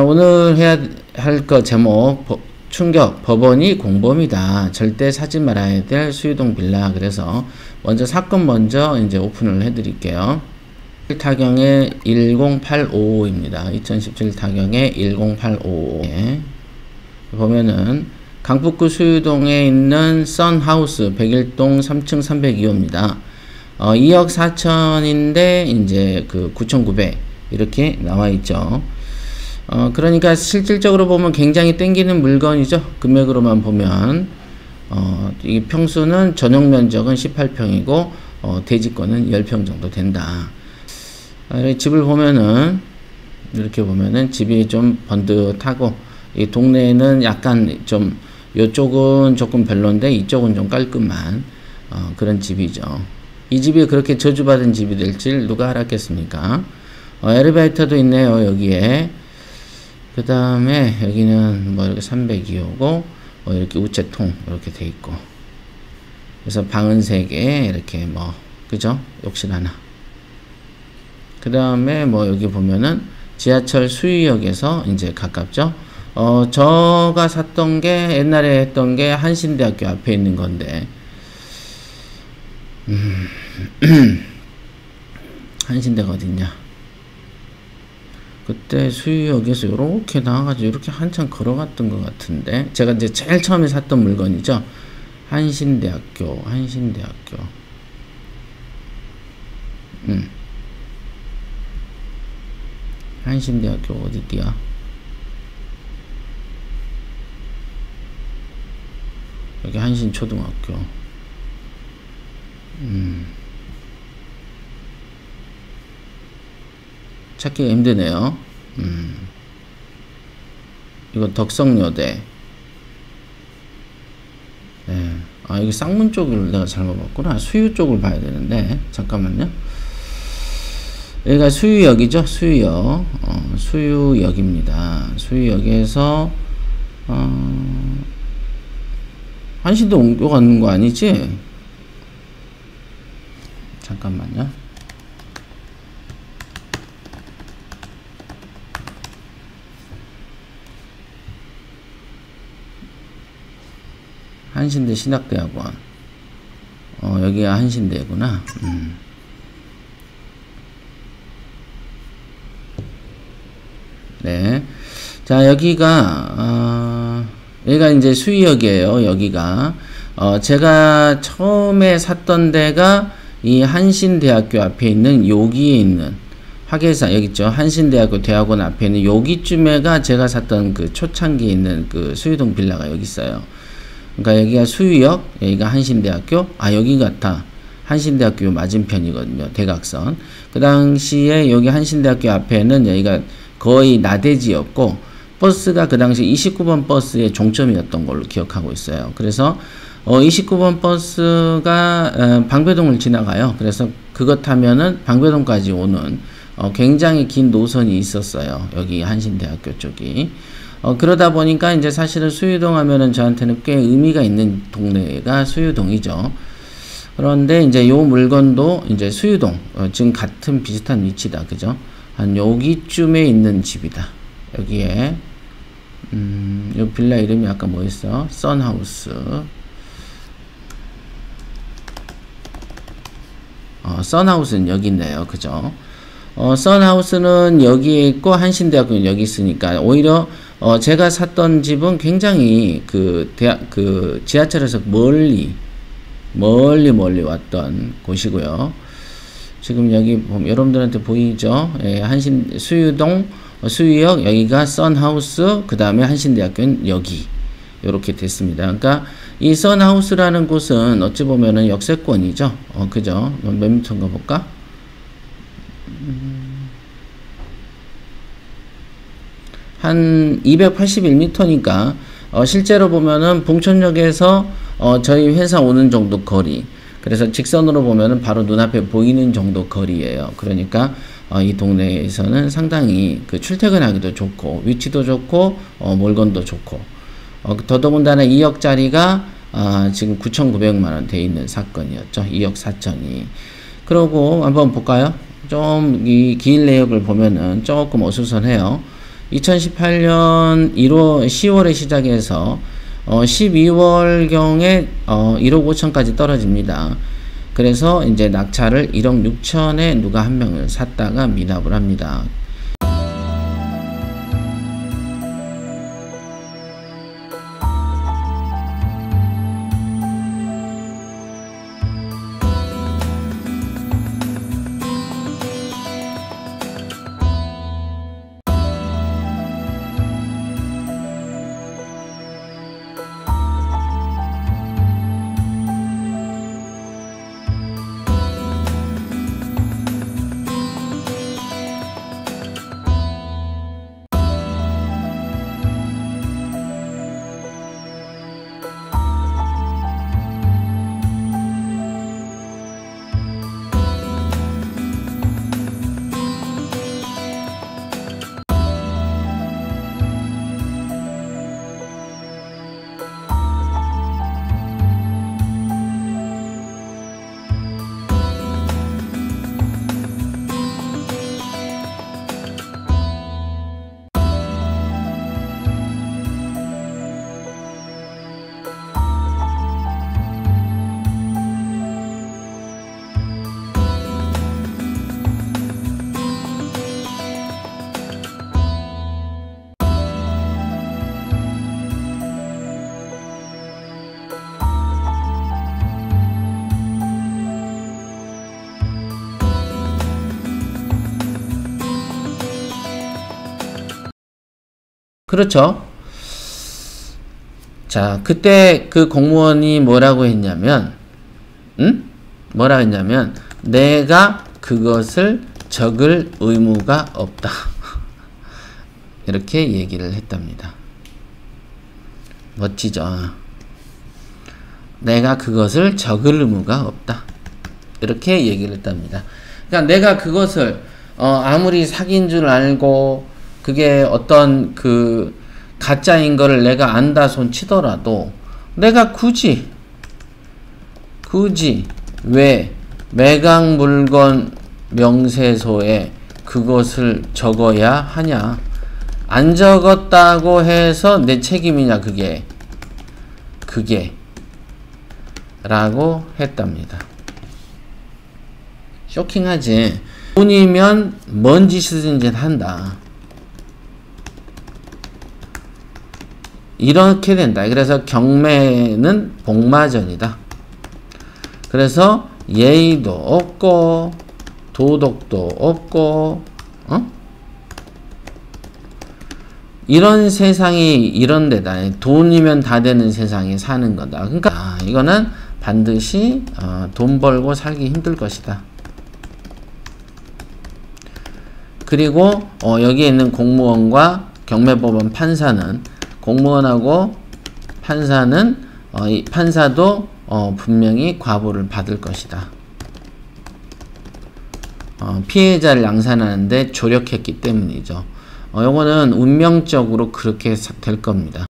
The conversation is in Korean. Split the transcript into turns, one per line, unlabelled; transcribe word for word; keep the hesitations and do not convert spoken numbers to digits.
오늘 해야 할 거 제목, 법, 충격, 법원이 공범이다. 절대 사지 말아야 될 수유동 빌라. 그래서 먼저 사건 먼저 이제 오픈을 해드릴게요. 타경의 일공팔오오입니다. 이천십칠 타경의 일공팔오오. 예. 보면은 강북구 수유동에 있는 썬하우스 백일동 삼 층 삼백이 호입니다. 어, 이억 사천인데 이제 그 구천구백 이렇게 나와 있죠. 어, 그러니까 실질적으로 보면 굉장히 땡기는 물건이죠. 금액으로만 보면. 어, 이 평수는 전용 면적은 십팔 평이고, 어, 대지권은 십 평 정도 된다. 어, 집을 보면은, 이렇게 보면은 집이 좀 번듯하고, 이 동네에는 약간 좀, 요쪽은 조금 별론데, 이쪽은 좀 깔끔한, 어, 그런 집이죠. 이 집이 그렇게 저주받은 집이 될 줄 누가 알았겠습니까? 어, 엘리베이터도 있네요, 여기에. 그 다음에 여기는 뭐 이렇게 삼백이 호고 뭐 이렇게 우체통 이렇게 돼 있고, 그래서 방은 세 개 이렇게 뭐 그죠? 욕실 하나. 그 다음에 뭐 여기 보면은 지하철 수유역에서 이제 가깝죠. 어 저가 샀던 게 옛날에 했던 게 한신대학교 앞에 있는 건데, 음 한신대가 어딨냐? 그때 수유역에서 이렇게 나와가지고 이렇게 한참 걸어갔던 것 같은데, 제가 이제 제일 처음에 샀던 물건이죠. 한신대학교, 한신대학교. 음. 한신대학교 어디디야? 여기 한신초등학교. 음. 찾기가 힘드네요. 음. 이거 덕성여대. 네. 아, 여기 쌍문 쪽을 내가 잘못 봤구나. 수유 쪽을 봐야 되는데. 잠깐만요. 여기가 수유역이죠. 수유역. 어, 수유역입니다. 수유역에서, 어, 한신도 옮겨가는 거 아니지? 잠깐만요. 한신대 신학대학원. 어, 여기가 한신대구나. 음. 네. 자, 여기가, 어, 여기가 이제 수유역이에요. 여기가. 어, 제가 처음에 샀던 데가 이 한신대학교 앞에 있는 여기에 있는 화계산, 여기 있죠. 한신대학교 대학원 앞에 있는 여기쯤에가 제가 샀던 그 초창기에 있는 그 수유동 빌라가 여기 있어요. 그러니까 여기가 수유역, 여기가 한신대학교, 아, 여기 같아. 한신대학교 맞은편이거든요. 대각선. 그 당시에 여기 한신대학교 앞에는 여기가 거의 나대지였고, 버스가 그 당시 이십구 번 버스의 종점이었던 걸로 기억하고 있어요. 그래서, 어, 이십구 번 버스가, 어, 방배동을 지나가요. 그래서 그것 타면은 방배동까지 오는, 어, 굉장히 긴 노선이 있었어요. 여기 한신대학교 쪽이. 어, 그러다 보니까 이제 사실은 수유동 하면은 저한테는 꽤 의미가 있는 동네가 수유동이죠. 그런데 이제 요 물건도 이제 수유동, 어, 지금 같은 비슷한 위치다. 그죠? 한 여기쯤에 있는 집이다. 여기에, 음, 요 빌라 이름이 아까 뭐였어? 썬하우스. 어, 썬하우스는 여기 있네요. 그죠? 어, 썬하우스는 여기에 있고, 한신대학교는 여기 있으니까, 오히려 어, 제가 샀던 집은 굉장히 그 대학, 그 지하철에서 멀리, 멀리 멀리 왔던 곳이고요. 지금 여기 보면 여러분들한테 보이죠? 예, 한신, 수유동, 수유역, 여기가 썬하우스, 그 다음에 한신대학교는 여기. 요렇게 됐습니다. 그러니까 이 썬하우스라는 곳은 어찌 보면은 역세권이죠. 어, 그죠? 몇 미터인가 볼까? 한 이백팔십일 미터니까 어, 실제로 보면은 봉천역에서 어, 저희 회사 오는 정도 거리, 그래서 직선으로 보면은 바로 눈앞에 보이는 정도 거리예요. 그러니까 어, 이 동네에서는 상당히 그 출퇴근하기도 좋고 위치도 좋고 어, 물건도 좋고, 어, 더더군다나 이억짜리가 어, 지금 구천구백만 원 돼 있는 사건이었죠. 이억 사천이. 그러고 한번 볼까요? 좀 이 길 내역을 보면은 조금 어수선해요. 이천십팔 년 일월, 시월에 시작해서 어, 십이월경에 어, 일억 오천까지 떨어집니다. 그래서 이제 낙찰을 일억 육천에 누가 한 명을 샀다가 미납을 합니다. 그렇죠. 자, 그때 그 공무원이 뭐라고 했냐면, 응? 뭐라고 했냐면, 내가 그것을 적을 의무가 없다. 이렇게 얘기를 했답니다. 멋지죠? 내가 그것을 적을 의무가 없다. 이렇게 얘기를 했답니다. 그러니까 내가 그것을, 어, 아무리 사기인 줄 알고, 그게 어떤 그 가짜인 거를 내가 안다 손 치더라도 내가 굳이 굳이 왜 매각 물건 명세서에 그것을 적어야 하냐? 안 적었다고 해서 내 책임이냐? 그게 그게 라고 했답니다. 쇼킹하지? 돈이면 뭔 짓이든지 한다. 이렇게 된다. 그래서 경매는 복마전이다. 그래서 예의도 없고 도덕도 없고 어? 이런 세상이 이런 데다. 돈이면 다 되는 세상에 사는 거다. 그러니까 아, 이거는 반드시 어, 돈 벌고 살기 힘들 것이다. 그리고 어, 여기에 있는 공무원과 경매법원 판사는 공무원하고 판사는 어, 이 판사도 어, 분명히 과보를 받을 것이다. 어, 피해자를 양산하는데 조력했기 때문이죠. 어, 요거는 운명적으로 그렇게 될 겁니다.